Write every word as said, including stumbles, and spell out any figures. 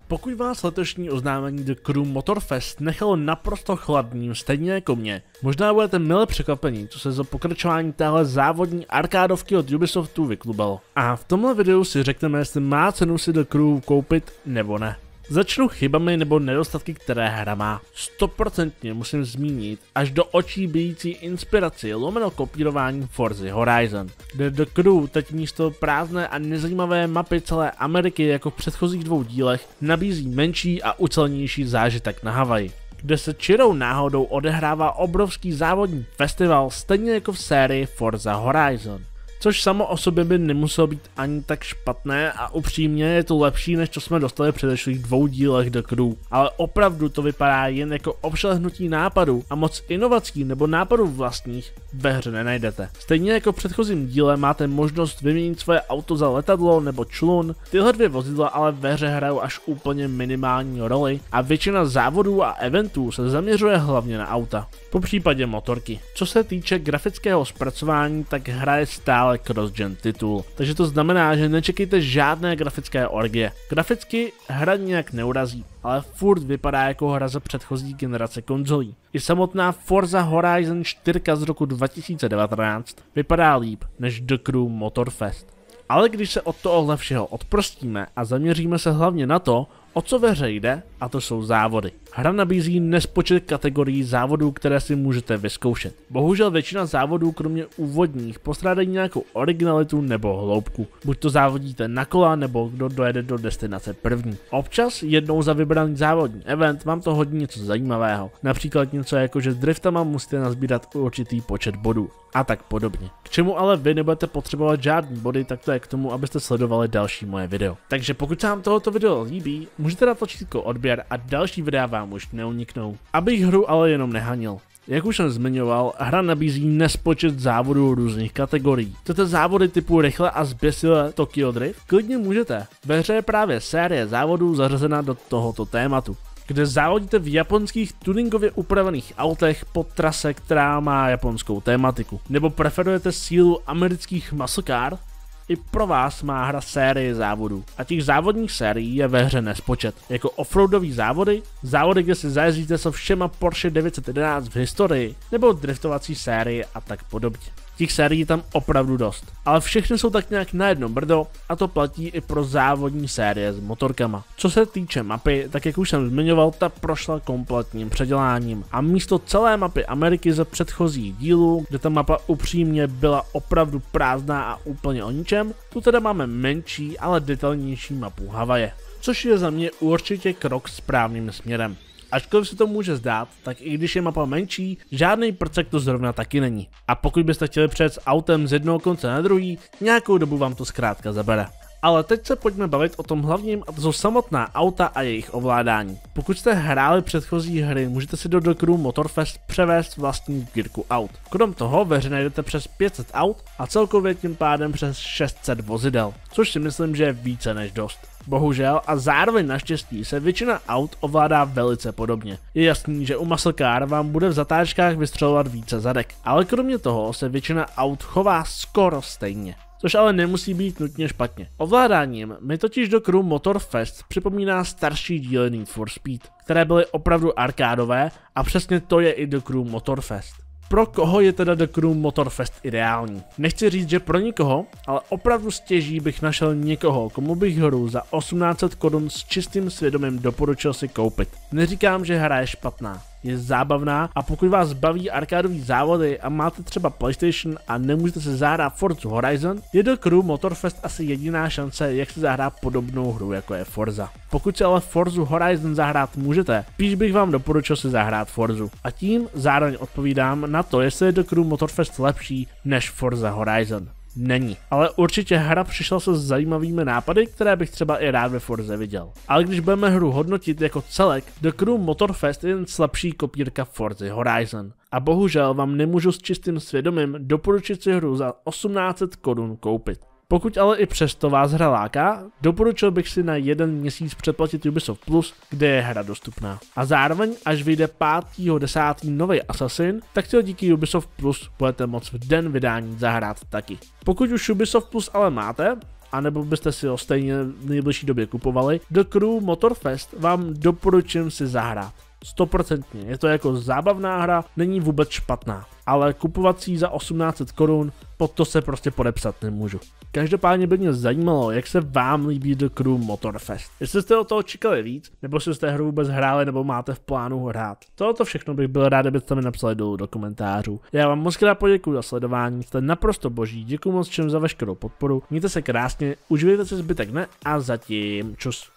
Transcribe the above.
Pokud vás letošní oznámení The Crew Motorfest nechalo naprosto chladným, stejně jako mě, možná budete mile překvapení, co se za pokračování téhle závodní arkádovky od Ubisoftu vyklubalo. A v tomhle videu si řekneme, jestli má cenu si The Crew koupit nebo ne. Začnu chybami nebo nedostatky, které hra má. Stoprocentně musím zmínit až do očí bijící inspiraci lomeno kopírování Forzy Horizon, kde The Crew teď místo prázdné a nezajímavé mapy celé Ameriky jako v předchozích dvou dílech nabízí menší a ucelenější zážitek na Havaji, kde se čirou náhodou odehrává obrovský závodní festival stejně jako v sérii Forza Horizon. Což samo o sobě by nemuselo být ani tak špatné a upřímně je to lepší, než co jsme dostali v předešlých dvou dílech The Crew. Ale opravdu to vypadá jen jako obšlehnutí nápadů a moc inovací nebo nápadů vlastních ve hře nenajdete. Stejně jako v předchozím díle máte možnost vyměnit svoje auto za letadlo nebo člun, tyhle dvě vozidla ale ve hře hrajou až úplně minimální roli a většina závodů a eventů se zaměřuje hlavně na auta, po případě motorky. Co se týče grafického zpracování, tak hra je stále cross-gen titul, takže to znamená, že nečekejte žádné grafické orgie. Graficky hra nějak neurazí, ale furt vypadá jako hra za předchozí generace konzolí. I samotná Forza Horizon čtyři z roku dva tisíce devatenáct vypadá líp než The Crew Motorfest. Ale když se od tohohle všeho odprostíme a zaměříme se hlavně na to, o co ve hře jde, a to jsou závody. Hra nabízí nespočet kategorií závodů, které si můžete vyzkoušet. Bohužel většina závodů, kromě úvodních, postrádají nějakou originalitu nebo hloubku. Buď to závodíte na kola, nebo kdo dojede do destinace první. Občas jednou za vybraný závodní event vám to hodí něco zajímavého. Například něco jako, že s driftama musíte nazbírat určitý počet bodů. A tak podobně. K čemu ale vy nebudete potřebovat žádný body, tak to je k tomu, abyste sledovali další moje video. Takže pokud se vám tohoto video líbí, můžete dát tlačítko odběr a další videa vám už neuniknou. Abych hru ale jenom nehanil. Jak už jsem zmiňoval, hra nabízí nespočet závodů různých kategorií. Chcete závody typu rychle a zběsile Tokyo Drift? Klidně můžete. Ve hře je právě série závodů zařazena do tohoto tématu, kde závodíte v japonských tuningově upravených autech po trase, která má japonskou tématiku. Nebo preferujete sílu amerických muscle car? I pro vás má hra série závodů. A těch závodních sérií je ve hře nespočet. Jako offroadové závody, závody, kde si zajezdíte se všema Porsche devět set jedenáct v historii, nebo driftovací série a tak podobně. Těch sérií je tam opravdu dost, ale všechny jsou tak nějak na jedno brdo a to platí i pro závodní série s motorkama. Co se týče mapy, tak jak už jsem zmiňoval, ta prošla kompletním předěláním a místo celé mapy Ameriky ze předchozích dílů, kde ta mapa upřímně byla opravdu prázdná a úplně o ničem, tu teda máme menší, ale detailnější mapu Havaje, což je za mě určitě krok správným směrem. Ačkoliv se to může zdát, tak i když je mapa menší, žádný prcek to zrovna taky není. A pokud byste chtěli přejet s autem z jednoho konce na druhý, nějakou dobu vám to zkrátka zabere. Ale teď se pojďme bavit o tom hlavním, a to jsou samotná auta a jejich ovládání. Pokud jste hráli předchozí hry, můžete si do The Crew Motorfest převést vlastní sbírku aut. Krom toho ve hře najdete přes pět set aut a celkově tím pádem přes šest set vozidel, což si myslím, že je více než dost. Bohužel a zároveň naštěstí se většina aut ovládá velice podobně. Je jasný, že u muscle car vám bude v zatáčkách vystřelovat více zadek, ale kromě toho se většina aut chová skoro stejně. Což ale nemusí být nutně špatně. Ovládáním mi totiž The Crew Motorfest připomíná starší díly Need for Speed, které byly opravdu arkádové a přesně to je i The Crew Motorfest. Pro koho je teda The Crew Motorfest ideální? Nechci říct, že pro nikoho, ale opravdu stěží bych našel někoho, komu bych hru za osmnáct set korun s čistým svědomím doporučil si koupit. Neříkám, že hra je špatná. Je zábavná a pokud vás baví arkádový závody a máte třeba PlayStation a nemůžete si zahrát Forza Horizon, je The Crew Motorfest asi jediná šance, jak si zahrát podobnou hru jako je Forza. Pokud si ale Forza Horizon zahrát můžete, spíš bych vám doporučil si zahrát Forzu. A tím zároveň odpovídám na to, jestli je The Crew Motorfest lepší než Forza Horizon. Není, ale určitě hra přišla se zajímavými nápady, které bych třeba i rád ve Forze viděl. Ale když budeme hru hodnotit jako celek, The Crew Motorfest je jen slabší kopírka Forza Horizon. A bohužel vám nemůžu s čistým svědomím doporučit si hru za osmnáct set korun koupit. Pokud ale i přesto vás hra láká, doporučil bych si na jeden měsíc předplatit Ubisoft Plus, kde je hra dostupná. A zároveň, až vyjde pátého desátého nový Assassin, tak si ho díky Ubisoft Plus budete moct v den vydání zahrát taky. Pokud už Ubisoft Plus ale máte, anebo byste si ho stejně v nejbližší době kupovali, The Crew Motorfest vám doporučím si zahrát. Stoprocentně, je to jako zábavná hra, není vůbec špatná, ale kupovací za osmnáct set korun, pod to se prostě podepsat nemůžu. Každopádně by mě zajímalo, jak se vám líbí The Crew Motorfest. Jestli jste od toho čekali víc, nebo si jste hru vůbec hráli, nebo máte v plánu hrát. Tohoto všechno bych byl rád, kdybyste mi napsali dolů do komentářů. Já vám moc krát poděkuji za sledování, jste naprosto boží, děkuji moc všem za veškerou podporu, mějte se krásně, uživejte si zbytek dne a zatím čus.